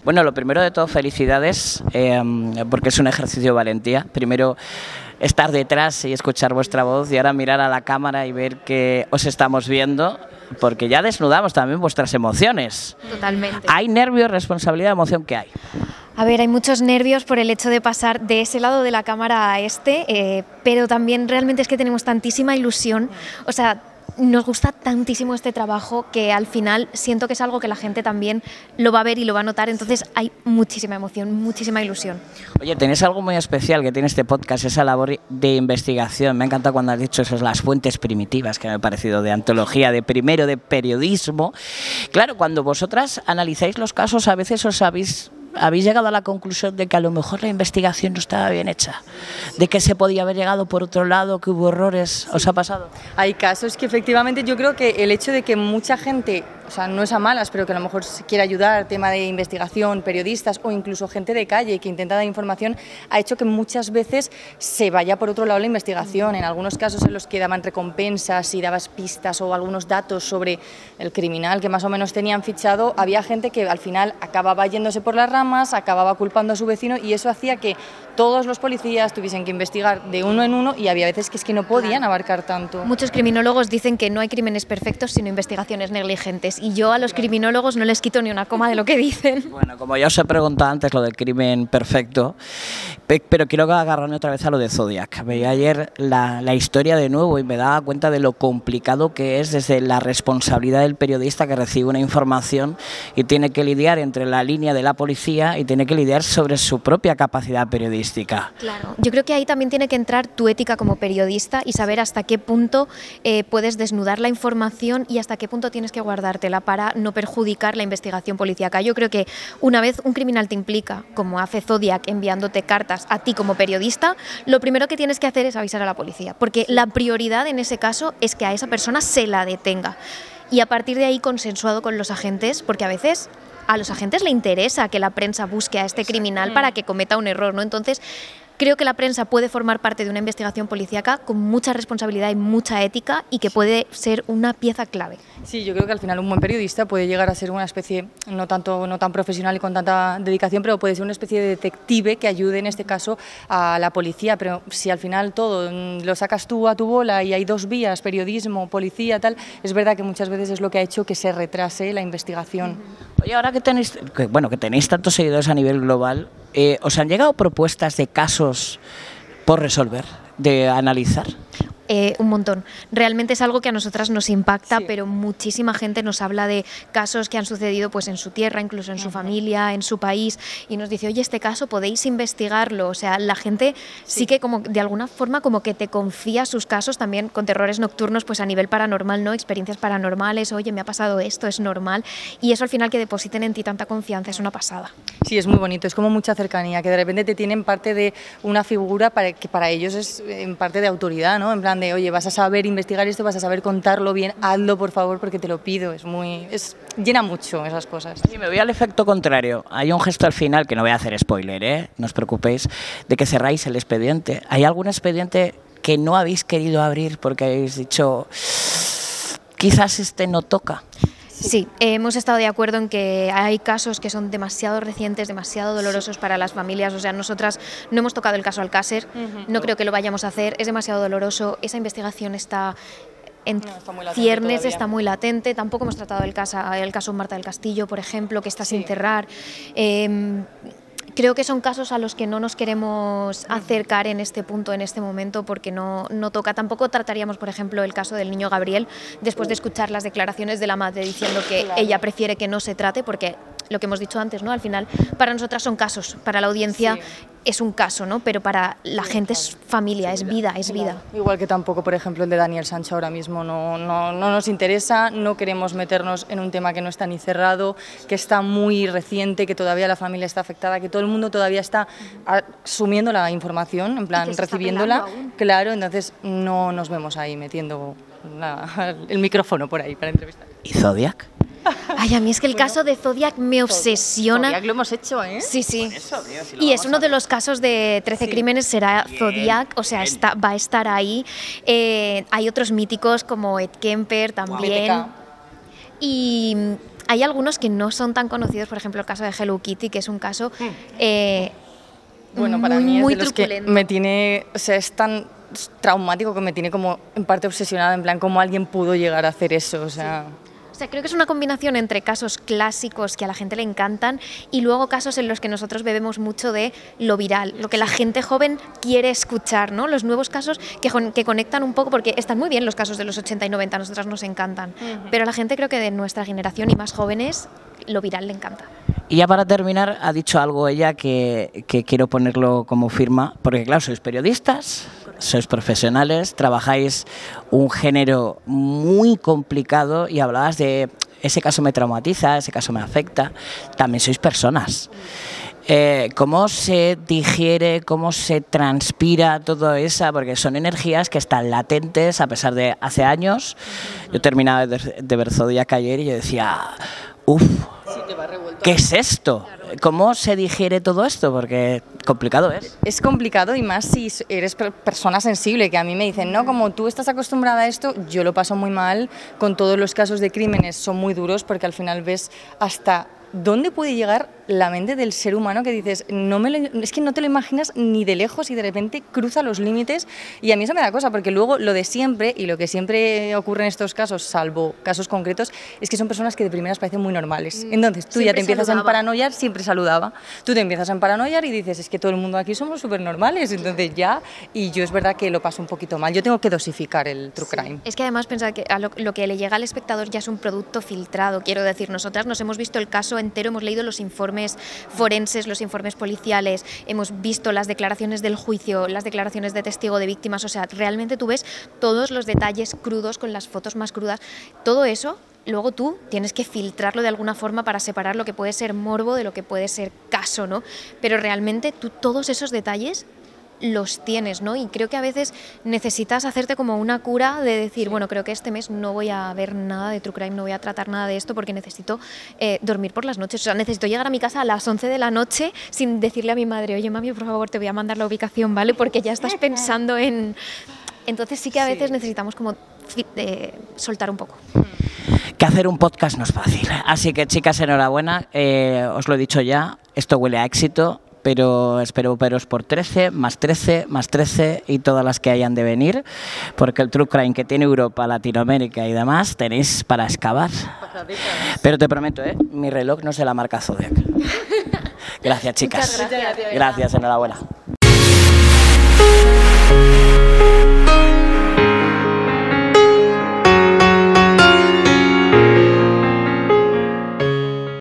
Bueno, lo primero de todo, felicidades, porque es un ejercicio de valentía. Primero, estar detrás y escuchar vuestra voz, y ahora mirar a la cámara y ver que os estamos viendo, porque ya desnudamos también vuestras emociones. Totalmente. ¿Hay nervios, responsabilidad, emoción? ¿Qué hay? A ver, hay muchos nervios por el hecho de pasar de ese lado de la cámara a pero también realmente es que tenemos tantísima ilusión, o sea, nos gusta tantísimo este trabajo que al final siento que es algo que la gente también lo va a ver y lo va a notar, entonces hay muchísima emoción, muchísima ilusión. Oye, tenéis algo muy especial que tiene este podcast, esa labor de investigación. Me ha encantado cuando has dicho eso, las fuentes primitivas, que me ha parecido de antología, de primero, de periodismo. Claro, cuando vosotras analizáis los casos, a veces habéis llegado a la conclusión de que a lo mejor la investigación no estaba bien hecha, de que se podía haber llegado por otro lado, que hubo errores. ¿Os ha pasado? Hay casos que efectivamente yo creo que el hecho de que mucha gente, o sea, no es a malas, pero que a lo mejor se quiere ayudar, tema de investigación, periodistas o incluso gente de calle que intenta dar información, ha hecho que muchas veces se vaya por otro lado la investigación. En algunos casos en los que daban recompensas y dabas pistas o algunos datos sobre el criminal que más o menos tenían fichado, había gente que al final acababa yéndose por las ramas, acababa culpando a su vecino, y eso hacía que todos los policías tuviesen que investigar de uno en uno, y había veces que es que no podían abarcar tanto. Muchos criminólogos dicen que no hay crímenes perfectos sino investigaciones negligentes, y yo a los criminólogos no les quito ni una coma de lo que dicen. Bueno, como ya os he preguntado antes lo del crimen perfecto, pero quiero agarrarme otra vez a lo de Zodiac. Veía ayer la historia de nuevo y me daba cuenta de lo complicado que es desde la responsabilidad del periodista que recibe una información y tiene que lidiar entre la línea de la policía y tiene que lidiar sobre su propia capacidad periodística. Claro, yo creo que ahí también tiene que entrar tu ética como periodista y saber hasta qué punto puedes desnudar la información y hasta qué punto tienes que guardártela para no perjudicar la investigación policíaca. Yo creo que una vez un criminal te implica, como hace Zodiac enviándote cartas a ti como periodista, lo primero que tienes que hacer es avisar a la policía, porque la prioridad en ese caso es que a esa persona se la detenga. Y a partir de ahí consensuado con los agentes, porque a veces a los agentes le interesa que la prensa busque a este criminal para que cometa un error, ¿no? Entonces, creo que la prensa puede formar parte de una investigación policíaca con mucha responsabilidad y mucha ética, y que puede ser una pieza clave. Sí, yo creo que al final un buen periodista puede llegar a ser una especie, no tan profesional y con tanta dedicación, pero puede ser una especie de detective que ayude en este caso a la policía. Pero si al final todo lo sacas tú a tu bola y hay dos vías, periodismo, policía, tal, es verdad que muchas veces es lo que ha hecho que se retrase la investigación. Oye, ahora que tenéis tantos seguidores a nivel global, ¿os han llegado propuestas de casos por resolver, de analizar? Un montón. Realmente es algo que a nosotras nos impacta, sí. Pero muchísima gente nos habla de casos que han sucedido pues en su tierra, incluso en su familia, en su país, y nos dice, oye, este caso podéis investigarlo. O sea, la gente sí que como de alguna forma como que te confía sus casos también con terrores nocturnos, pues a nivel paranormal, ¿no? Experiencias paranormales, oye, me ha pasado esto, es normal, y eso al final que depositen en ti tanta confianza es una pasada. Sí, es muy bonito, es como mucha cercanía, que de repente te tienen parte de una figura que para ellos es en parte de autoridad, ¿no? En plan de, oye, vas a saber investigar esto, vas a saber contarlo bien, hazlo por favor porque te lo pido, llena mucho esas cosas. Sí, me voy al efecto contrario. Hay un gesto al final, que no voy a hacer spoiler, no os preocupéis, de que cerráis el expediente. ¿Hay algún expediente que no habéis querido abrir porque habéis dicho, quizás este no toca? Sí, hemos estado de acuerdo en que hay casos que son demasiado recientes, demasiado dolorosos para las familias. O sea, nosotras no hemos tocado el caso Alcácer, no creo que lo vayamos a hacer, es demasiado doloroso, esa investigación está en ciernes, está muy latente. Tampoco hemos tratado el caso Marta del Castillo, por ejemplo, que está sin cerrar. Creo que son casos a los que no nos queremos acercar en este punto, en este momento, porque no toca. Tampoco trataríamos, por ejemplo, el caso del niño Gabriel, después de escuchar las declaraciones de la madre diciendo que ella prefiere que no se trate, porque lo que hemos dicho antes, ¿no? Al final, para nosotras son casos, para la audiencia es un caso, ¿no? Pero para la gente es familia, es vida, es vida. Igual que tampoco, por ejemplo, el de Daniel Sancho ahora mismo no nos interesa, no queremos meternos en un tema que no está ni cerrado, que está muy reciente, que todavía la familia está afectada, que todo el mundo todavía está asumiendo la información, en plan recibiéndola, claro, entonces no nos vemos ahí metiendo el micrófono por ahí para entrevistar. ¿Y Zodiac? Ay, a mí es que el caso de Zodiac me obsesiona. Zodiac lo hemos hecho, ¿eh? Sí, sí. Eso, tío, si Y es uno de los casos de 13 crímenes, será Zodiac, o sea, va a estar ahí. Hay otros míticos como Ed Kemper también. Mítica. Y Hay algunos que no son tan conocidos, por ejemplo el caso de Hello Kitty, que es un caso bueno, para mí es muy de los que truculento. me tiene, o sea, es tan traumático que me tiene como en parte obsesionada, en plan, cómo alguien pudo llegar a hacer eso, o sea... O sea, creo que es una combinación entre casos clásicos que a la gente le encantan y luego casos en los que nosotros bebemos mucho de lo viral, lo que la gente joven quiere escuchar, ¿no? Los nuevos casos que conectan un poco, porque están muy bien los casos de los 80 y 90, a nosotras nos encantan, pero a la gente creo que de nuestra generación y más jóvenes, lo viral le encanta. Y ya para terminar, ha dicho algo ella que quiero ponerlo como firma, porque claro, sois periodistas, sois profesionales, trabajáis un género muy complicado y hablabas de ese caso me traumatiza, ese caso me afecta, también sois personas. ¿Cómo se digiere, cómo se transpira todo eso? Porque son energías que están latentes a pesar de hace años. Yo terminaba de ver Zodiac ayer y yo decía, uff, ¿qué es esto? ¿Cómo se digiere todo esto? Porque complicado es. Es complicado y más si eres persona sensible, que a mí me dicen, no, como tú estás acostumbrada a esto, yo lo paso muy mal, con todos los casos de crímenes son muy duros porque al final ves hasta dónde puede llegar la mente del ser humano que dices, es que no te lo imaginas ni de lejos y de repente cruza los límites y a mí eso me da cosa porque luego lo de siempre y lo que siempre ocurre en estos casos, salvo casos concretos, es que son personas que de primeras parecen muy normales. Entonces tú ya te empiezas a emparanoiar, siempre saludaba, tú te empiezas a emparanoiar y dices, es que todo el mundo aquí somos súper normales, entonces ya, y yo es verdad que lo paso un poquito mal, yo tengo que dosificar el true crime. Es que además pensar que a lo que le llega al espectador ya es un producto filtrado, quiero decir, nosotras nos hemos visto el caso entero, hemos leído los informes forenses, los informes policiales, hemos visto las declaraciones del juicio, las declaraciones de testigo de víctimas, o sea, realmente tú ves todos los detalles crudos con las fotos más crudas, todo eso. Luego tú tienes que filtrarlo de alguna forma para separar lo que puede ser morbo de lo que puede ser caso, ¿no? Pero realmente tú todos esos detalles los tienes, ¿no? Y creo que a veces necesitas hacerte como una cura de decir, bueno, creo que este mes no voy a ver nada de True Crime, no voy a tratar nada de esto porque necesito dormir por las noches, o sea, necesito llegar a mi casa a las 11 de la noche sin decirle a mi madre, oye, mami, por favor, te voy a mandar la ubicación, ¿vale? Porque ya estás pensando en... Entonces sí que a veces necesitamos como soltar un poco. Que hacer un podcast no es fácil. Así que, chicas, enhorabuena. Os lo he dicho ya, esto huele a éxito, pero espero veros por 13, más 13, más 13 y todas las que hayan de venir, porque el True Crime que tiene Europa, Latinoamérica y demás, tenéis para excavar. Pero te prometo, mi reloj no se la marca Zodiac. Gracias, chicas. Muchas gracias. Gracias, enhorabuena.